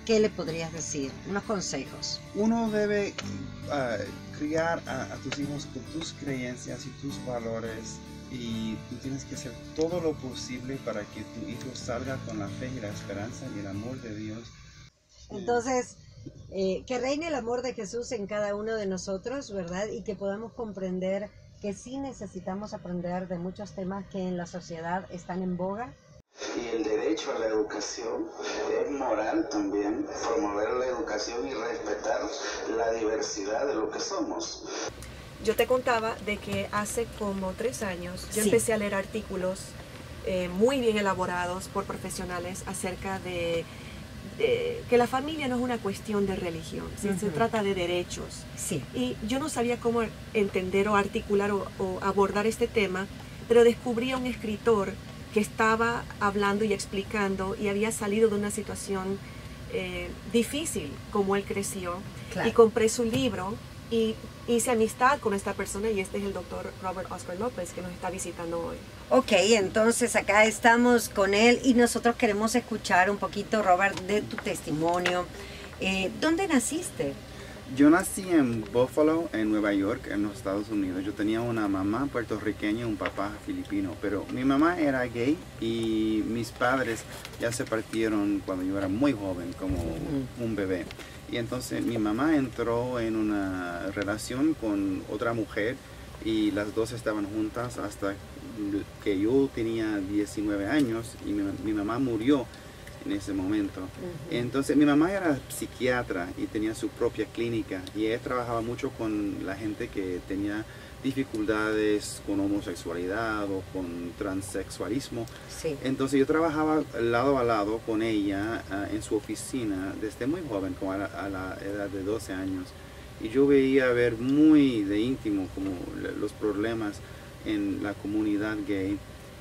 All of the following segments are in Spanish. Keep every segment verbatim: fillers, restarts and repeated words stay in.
¿qué le podrías decir? Unos consejos. Uno debe uh, criar a, a tus hijos con tus creencias y tus valores, y tú tienes que hacer todo lo posible para que tu hijo salga con la fe y la esperanza y el amor de Dios. Entonces, eh, que reine el amor de Jesús en cada uno de nosotros, ¿verdad? Y que podamos comprender que sí necesitamos aprender de muchos temas que en la sociedad están en boga. Y el derecho a la educación es moral también, promover la educación y respetar la diversidad de lo que somos. Yo te contaba de que hace como tres años yo sí. empecé a leer artículos eh, muy bien elaborados por profesionales acerca de, de que la familia no es una cuestión de religión, ¿sí? Uh-huh. Se trata de derechos. Sí. Y yo no sabía cómo entender o articular o, o abordar este tema, pero descubrí a un escritor que estaba hablando y explicando y había salido de una situación eh, difícil como él creció. Claro. Y compré su libro y hice amistad con esta persona, y este es el doctor Robert Oscar López, que nos está visitando hoy. Ok, entonces acá estamos con él y nosotros queremos escuchar un poquito, Robert, de tu testimonio. Eh, ¿Dónde naciste? Yo nací en Buffalo, en Nueva York, en los Estados Unidos. Yo tenía una mamá puertorriqueña y un papá filipino, pero mi mamá era gay y mis padres ya se partieron cuando yo era muy joven, como un bebé. Y entonces mi mamá entró en una relación con otra mujer y las dos estaban juntas hasta que yo tenía diecinueve años y mi, mi mamá murió en ese momento. Uh-huh. Entonces mi mamá era psiquiatra y tenía su propia clínica, y ella trabajaba mucho con la gente que tenía dificultades con homosexualidad o con transexualismo. Sí. Entonces yo trabajaba lado a lado con ella uh, en su oficina desde muy joven, como a la, a la edad de doce años, y yo veía ver muy de íntimo como los problemas en la comunidad gay.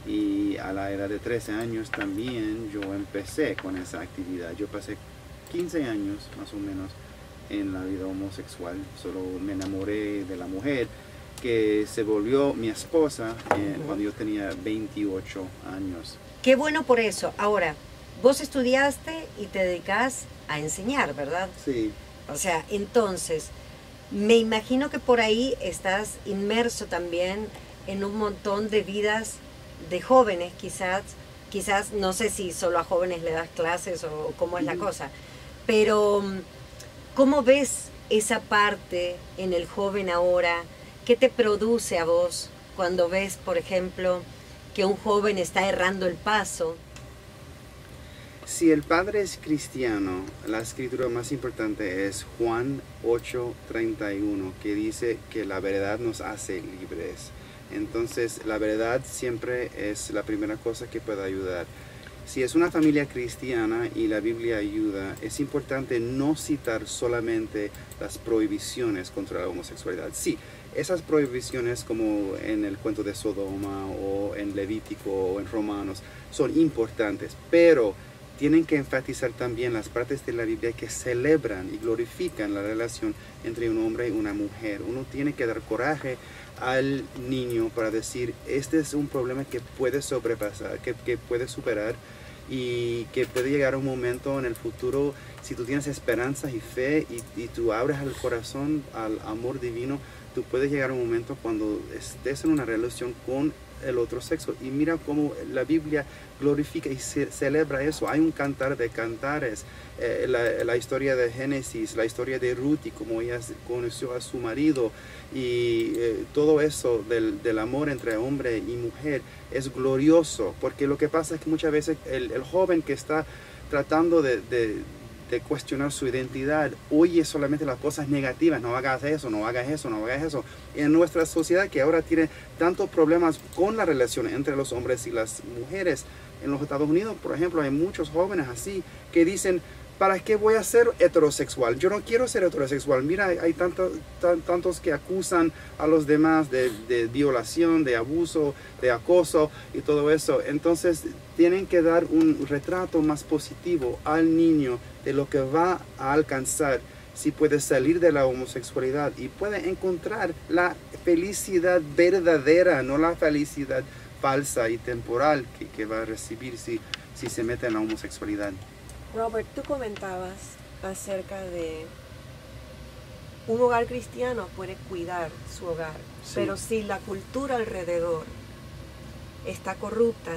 Y a la edad de trece años también yo empecé con esa actividad. Yo pasé quince años más o menos en la vida homosexual. Solo me enamoré de la mujer que se volvió mi esposa eh, uh-huh. cuando yo tenía veintiocho años. Qué bueno por eso. Ahora, vos estudiaste y te dedicás a enseñar, ¿verdad? Sí. O sea, entonces, me imagino que por ahí estás inmerso también en un montón de vidas de jóvenes, quizás, quizás, no sé si solo a jóvenes le das clases o cómo es la cosa, pero ¿cómo ves esa parte en el joven ahora? ¿Qué te produce a vos cuando ves, por ejemplo, que un joven está errando el paso? Si el padre es cristiano, la escritura más importante es Juan ocho treinta y uno, que dice que la verdad nos hace libres. Entonces la verdad siempre es la primera cosa que puede ayudar. Si es una familia cristiana y la Biblia ayuda, es importante no citar solamente las prohibiciones contra la homosexualidad. Sí, esas prohibiciones como en el cuento de Sodoma o en Levítico o en Romanos son importantes, pero tienen que enfatizar también las partes de la Biblia que celebran y glorifican la relación entre un hombre y una mujer. Uno tiene que dar coraje al niño para decir, este es un problema que puede sobrepasar, que, que puede superar, y que puede llegar a un momento en el futuro, si tú tienes esperanza y fe y, y tú abres el corazón al amor divino, tú puedes llegar a un momento cuando estés en una relación con el otro sexo. Y mira cómo la Biblia glorifica y ce celebra eso. Hay un cantar de cantares, eh, la, la historia de Génesis, la historia de Ruth y cómo ella conoció a su marido, y eh, todo eso del, del amor entre hombre y mujer es glorioso, porque lo que pasa es que muchas veces el, el joven que está tratando de, de de cuestionar su identidad, oye solamente las cosas negativas, no hagas eso, no hagas eso, no hagas eso. En nuestra sociedad que ahora tiene tantos problemas con la relación entre los hombres y las mujeres, en los Estados Unidos, por ejemplo, hay muchos jóvenes así que dicen, ¿para qué voy a ser heterosexual? Yo no quiero ser heterosexual. Mira, hay tantos, tan, tantos que acusan a los demás de, de violación, de abuso, de acoso y todo eso. Entonces, tienen que dar un retrato más positivo al niño de lo que va a alcanzar si puede salir de la homosexualidad y puede encontrar la felicidad verdadera, no la felicidad falsa y temporal que, que va a recibir si, si se mete en la homosexualidad. Robert, tú comentabas acerca de un hogar cristiano puede cuidar su hogar, sí. pero si la cultura alrededor está corrupta,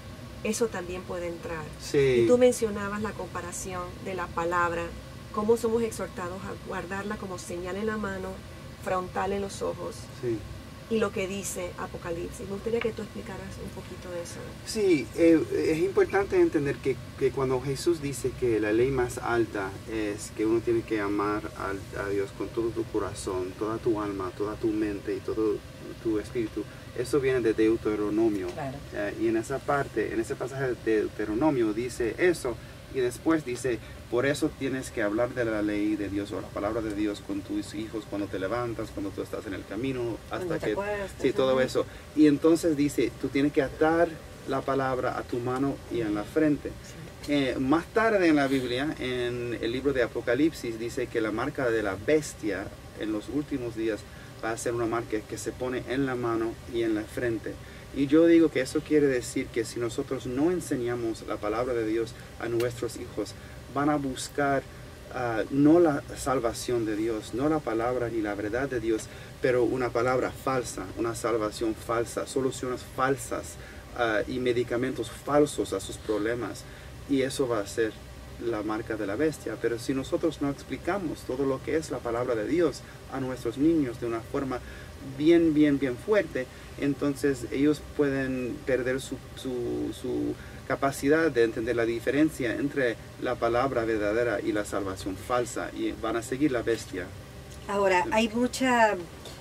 eso también puede entrar. Sí. Y tú mencionabas la comparación de la palabra, cómo somos exhortados a guardarla como señal en la mano, frontal en los ojos, sí. y lo que dice Apocalipsis. Me gustaría que tú explicaras un poquito de eso. Sí, eh, es importante entender que, que cuando Jesús dice que la ley más alta es que uno tiene que amar a, a Dios con todo tu corazón, toda tu alma, toda tu mente y todo tu espíritu, eso viene de Deuteronomio. Claro. Eh, y en esa parte, en ese pasaje de Deuteronomio dice eso, y después dice, por eso tienes que hablar de la ley de Dios o la palabra de Dios con tus hijos cuando te levantas, cuando tú estás en el camino, hasta que... Acuerdas, sí, todo eso. Y entonces dice, tú tienes que atar la palabra a tu mano y en la frente. Sí. Eh, más tarde en la Biblia, en el libro de Apocalipsis, dice que la marca de la bestia en los últimos días va a ser una marca que se pone en la mano y en la frente. Y yo digo que eso quiere decir que si nosotros no enseñamos la palabra de Dios a nuestros hijos, van a buscar uh, no la salvación de Dios, no la palabra ni la verdad de Dios, pero una palabra falsa, una salvación falsa, soluciones falsas uh, y medicamentos falsos a sus problemas. Y eso va a ser la marca de la bestia. Pero si nosotros no explicamos todo lo que es la palabra de Dios a nuestros niños de una forma bien, bien, bien fuerte, entonces ellos pueden perder su, su, su capacidad de entender la diferencia entre la palabra verdadera y la salvación falsa, y van a seguir la bestia. Ahora, hay mucha,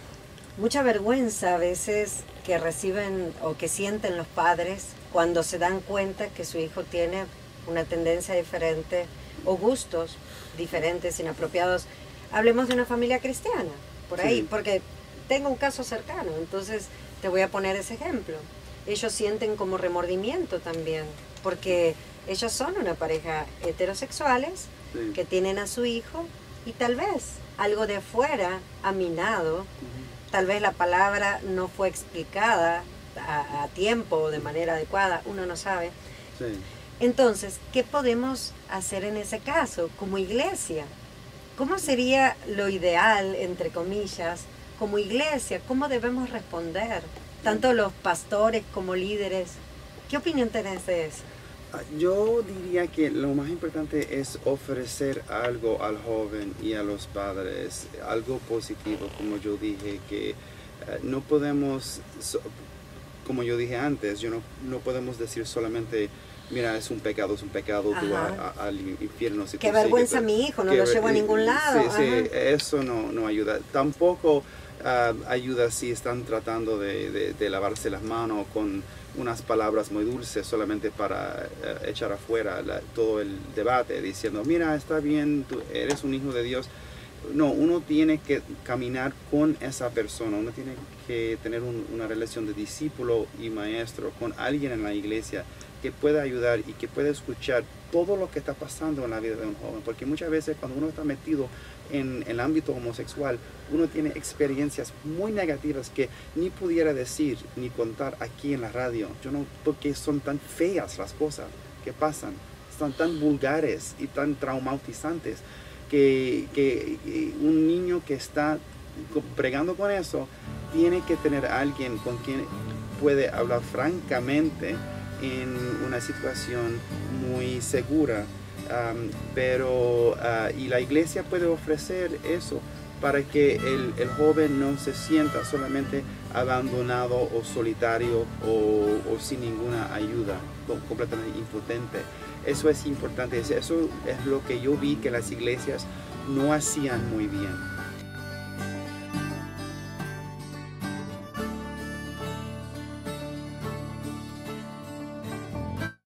mucha vergüenza a veces que reciben o que sienten los padres cuando se dan cuenta que su hijo tiene una tendencia diferente o gustos diferentes, inapropiados. Hablemos de una familia cristiana, por ahí, sí. porque tengo un caso cercano, entonces te voy a poner ese ejemplo. Ellos sienten como remordimiento también, porque ellos son una pareja heterosexuales sí. que tienen a su hijo y tal vez algo de afuera ha minado, uh-huh. tal vez la palabra no fue explicada a, a tiempo o de manera adecuada, uno no sabe. Sí. Entonces, ¿qué podemos hacer en ese caso como iglesia? ¿Cómo sería lo ideal, entre comillas, como iglesia? ¿Cómo debemos responder? Tanto los pastores como líderes. ¿Qué opinión tenés de eso? Yo diría que lo más importante es ofrecer algo al joven y a los padres, algo positivo, como yo dije, que uh, no podemos, so, como yo dije antes, yo no, no podemos decir solamente, mira, es un pecado, es un pecado, tú a, a, al infierno. Si qué tú vergüenza sigues, mi hijo, no lo llevo a ningún lado. Sí, sí, eso no, no ayuda. Tampoco uh, ayuda si están tratando de, de, de lavarse las manos con unas palabras muy dulces solamente para uh, echar afuera la, todo el debate, diciendo, mira, está bien, tú eres un hijo de Dios. No, uno tiene que caminar con esa persona, uno tiene que tener un, una relación de discípulo y maestro con alguien en la iglesia que pueda ayudar y que pueda escuchar todo lo que está pasando en la vida de un joven, porque muchas veces cuando uno está metido en el ámbito homosexual, uno tiene experiencias muy negativas que ni pudiera decir ni contar aquí en la radio, yo no, porque son tan feas las cosas que pasan, son tan vulgares y tan traumatizantes. Que, que un niño que está bregando con eso tiene que tener a alguien con quien puede hablar francamente en una situación muy segura, um, pero uh, y la iglesia puede ofrecer eso para que el, el joven no se sienta solamente abandonado o solitario o, o sin ninguna ayuda, completamente impotente. Eso es importante, eso es lo que yo vi que las iglesias no hacían muy bien.